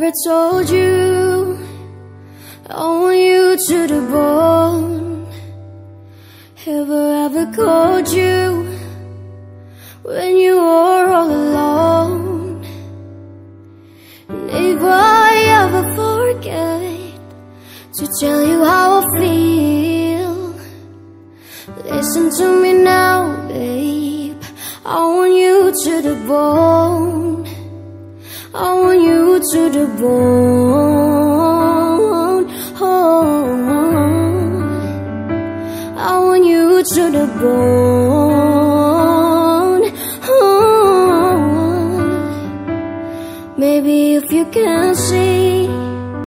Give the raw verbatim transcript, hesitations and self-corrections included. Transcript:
ever told you I want you to the bone? Have I ever called you when you were all alone? And if I ever forget to tell you how I feel, listen to me now, babe. I want you to the bone. I want you to the bone. Oh, I want you to the bone. Oh, maybe if you can see